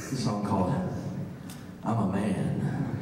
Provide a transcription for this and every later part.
a song called I'm a Man.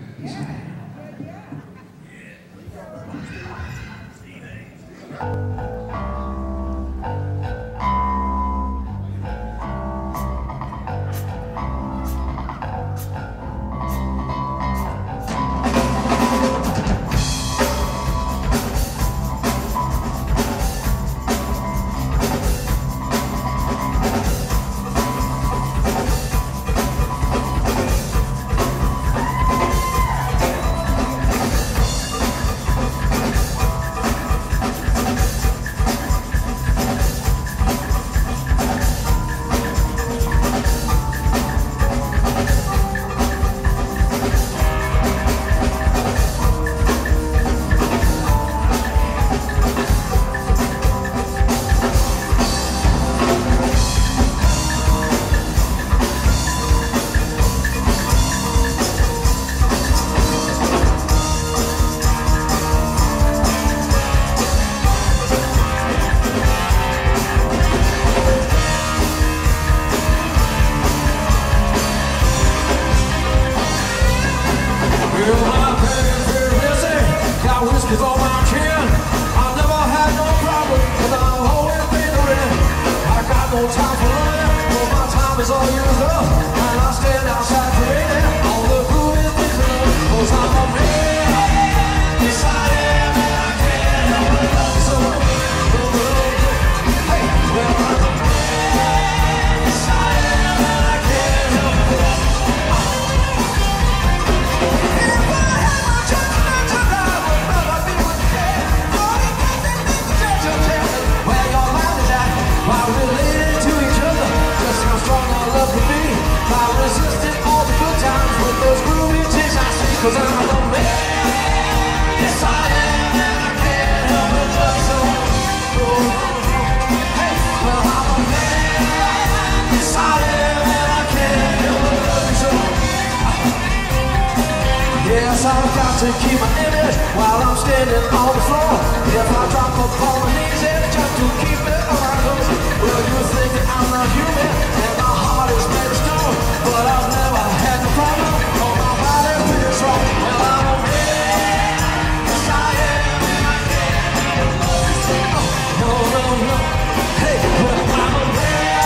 I've got to keep my image while I'm standing on the floor. If I drop upon my knees, it's just to keep it on my toes. Well, you think that I'm not human and my heart is made of stone, but I've never had no problem. Oh, my body pretty strong. Well, I'm a man. Yes, I am, and I can't help but love you so. No, no, no. Hey, well, I'm a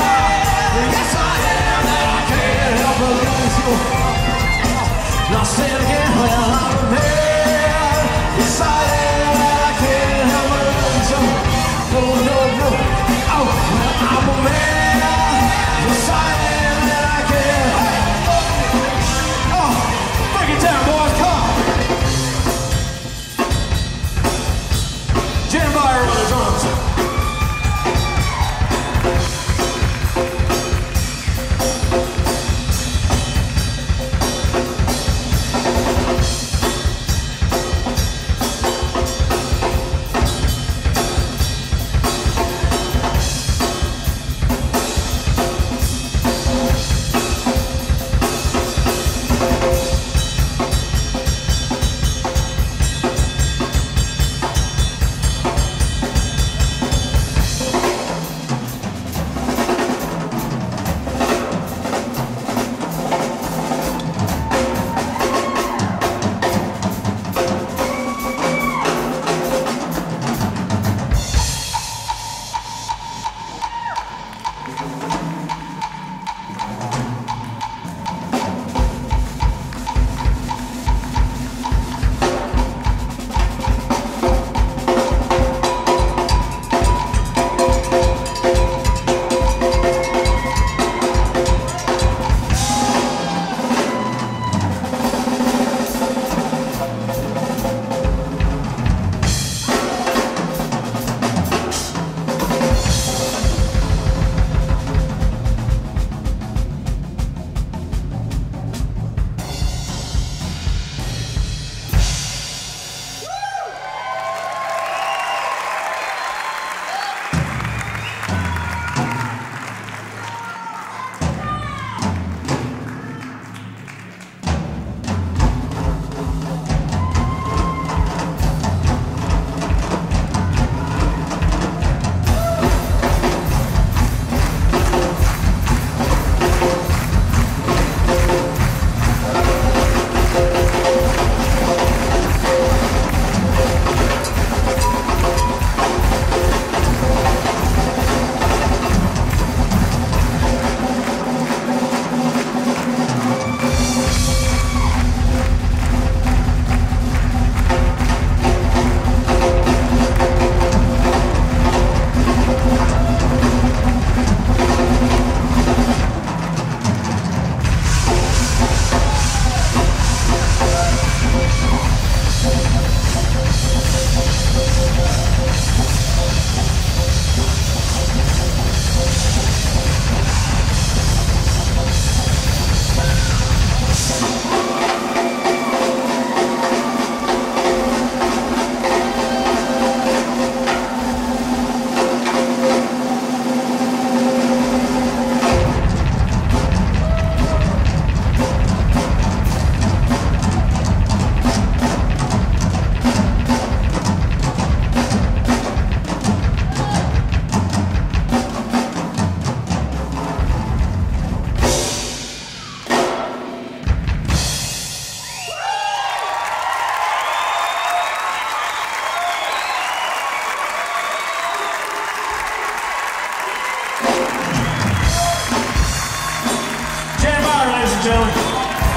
man. Yes, I am, and I can't help but love you so. Now say it again, well, I'm a man. Yes, I am, and I can't help but love you so. No, no, no. Oh, well, I'm a man. gentlemen.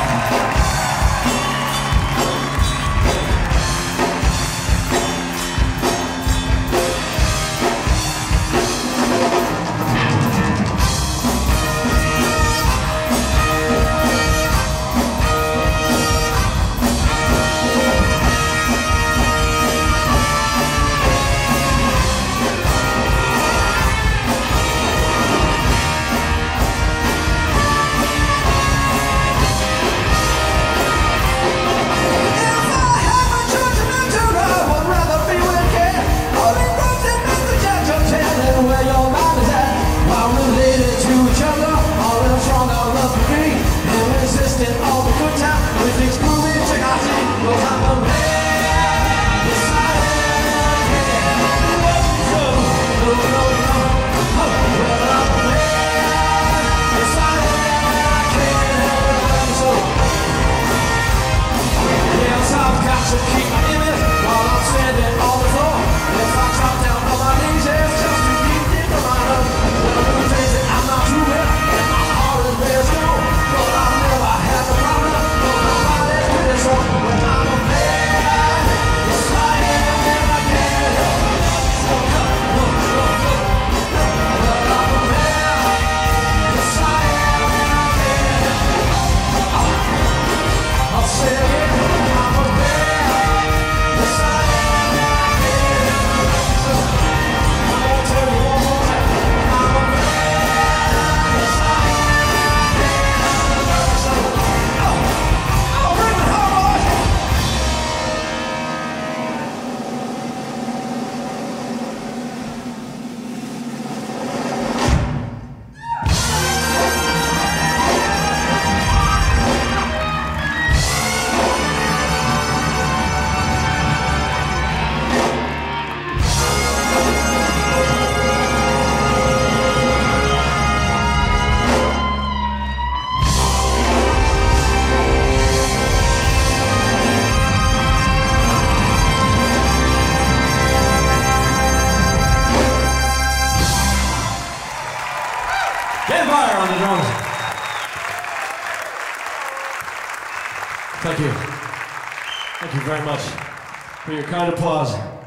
Byer on the drums. Thank you. Thank you very much for your kind applause.